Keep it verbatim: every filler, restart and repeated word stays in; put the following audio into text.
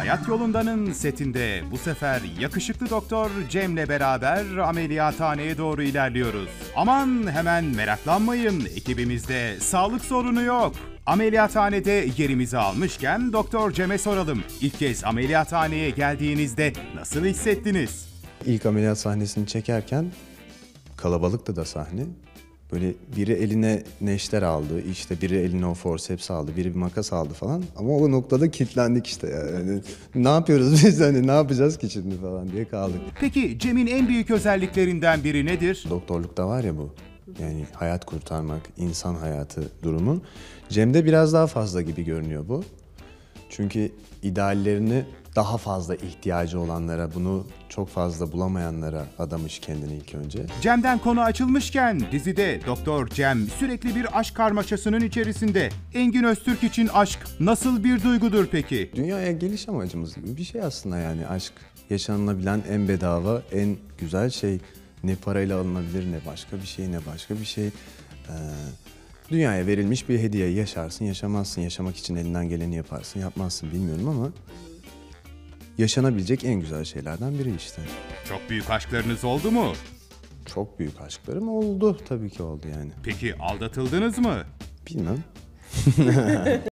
Hayat Yolunda'nın setinde bu sefer yakışıklı doktor Cem'le beraber ameliyathaneye doğru ilerliyoruz. Aman hemen meraklanmayın, ekibimizde sağlık sorunu yok. Ameliyathanede yerimizi almışken Doktor Cem'e soralım. İlk kez ameliyathaneye geldiğinizde nasıl hissettiniz? İlk ameliyat sahnesini çekerken kalabalıktı da sahne. Böyle biri eline neşter aldı, işte biri eline o forceps aldı, biri bir makas aldı falan. Ama o noktada kilitlendik işte yani. Ne yapıyoruz biz, hani ne yapacağız ki şimdi falan diye kaldık. Peki Cem'in en büyük özelliklerinden biri nedir? Doktorlukta var ya bu, yani hayat kurtarmak, insan hayatı durumu. Cem'de biraz daha fazla gibi görünüyor bu. Çünkü ideallerini daha fazla ihtiyacı olanlara, bunu çok fazla bulamayanlara adamış kendini ilk önce. Cem'den konu açılmışken dizide Doktor Cem sürekli bir aşk karmaşasının içerisinde. Engin Öztürk için aşk nasıl bir duygudur peki? Dünyaya geliş amacımız gibi bir şey aslında yani aşk. Yaşanılabilen en bedava, en güzel şey. Ne parayla alınabilir, ne başka bir şey, ne başka bir şey. Ee, dünyaya verilmiş bir hediye. Yaşarsın, yaşamazsın. Yaşamak için elinden geleni yaparsın, yapmazsın bilmiyorum ama yaşanabilecek en güzel şeylerden biri işte. Çok büyük aşklarınız oldu mu? Çok büyük aşklarım oldu, tabii ki oldu yani. Peki aldatıldınız mı? Bilmem.